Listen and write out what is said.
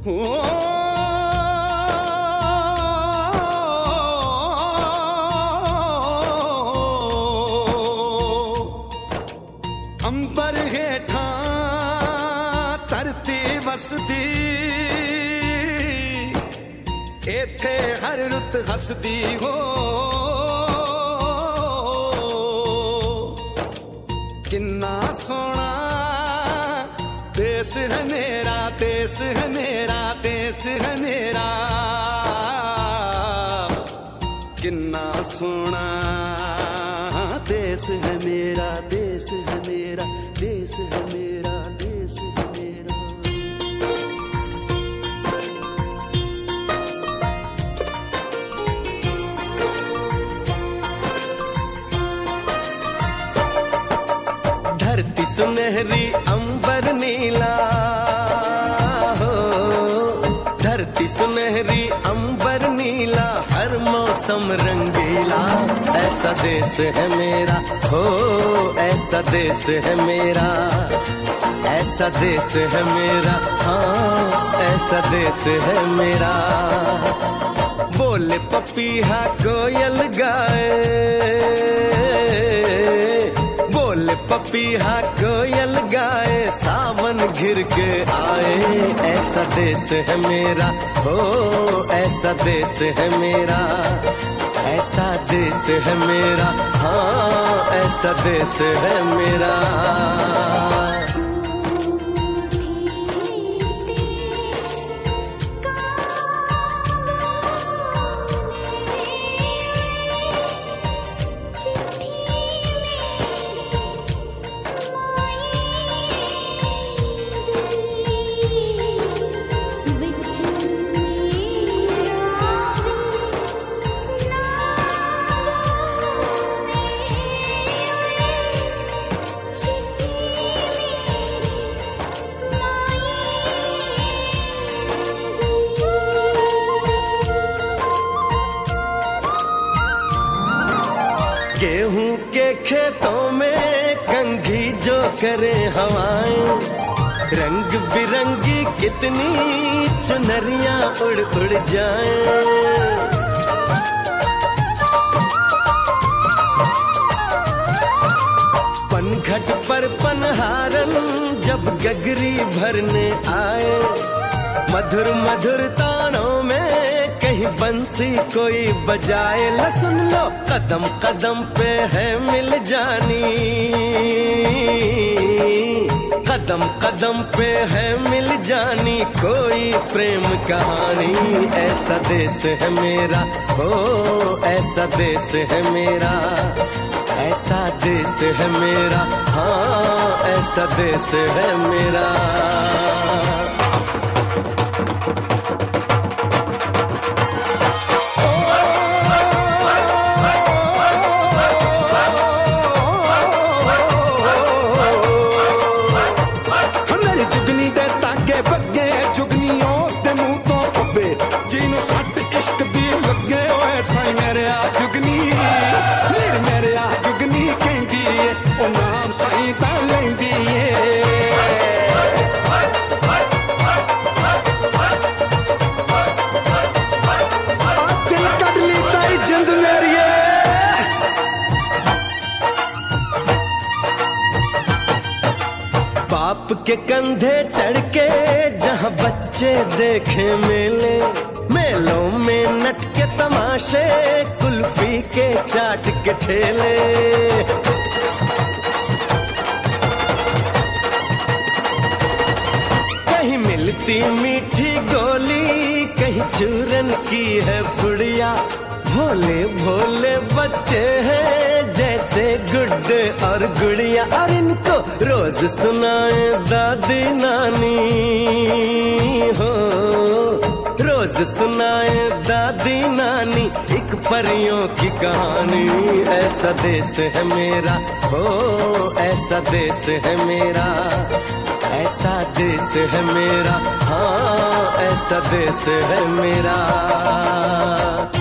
अंबर हेठा धरती वसदी, इथे हर रुत हसदी हो। किन्ना सोना देश है मेरा, देश है मेरा, देश है मेरा। किन्ना सोना देश है मेरा, देश है मेरा, देश है मेरा, देश है मेरा। धरती सुनहरी अंबर नीला हो, धरती सुनहरी अंबर नीला, हर मौसम रंगीला। ऐसा देश है मेरा हो, ऐसा देश है मेरा, ऐसा देश है मेरा, हाँ ऐसा देश है मेरा। बोले पपीहा कोयल गाए, बोले पपीहा कोयल गाए, सावन घिर के आए। ऐसा देश है मेरा हो, ऐसा देश है मेरा, ऐसा देश है मेरा, हाँ ऐसा देश है मेरा। गेहूं के खेतों में कंघी जो करे हवाएं, रंग बिरंगी कितनी चुनरियां उड़ उड़ जाएं। पनघट पर पनहारन जब गगरी भरने आए, मधुर मधुर तानों में कहीं बंसी कोई बजाए। ल सुन लो कदम कदम पे है मिल जानी, कदम कदम पे है मिल जानी कोई प्रेम कहानी। ऐसा देश है मेरा हो, ऐसा देश है मेरा, ऐसा देश है मेरा, हाँ ऐसा देश है मेरा। बाप के कंधे चढ़ के जहाँ बच्चे देखे मेले, मेलों में नट के तमाशे, कुल्फी के चाट के ठेले। कहीं मिलती मीठी गोली, कहीं चूरन की है पुड़िया। भोले भोले बच्चे हैं जैसे गुड्डे और गुड़िया, और इनको रोज सुनाए दादी नानी हो, रोज सुनाए दादी नानी एक परियों की कहानी। ऐसा देश है मेरा हो, ऐसा देश है मेरा, ऐसा देश है मेरा, हाँ ऐसा देश है मेरा।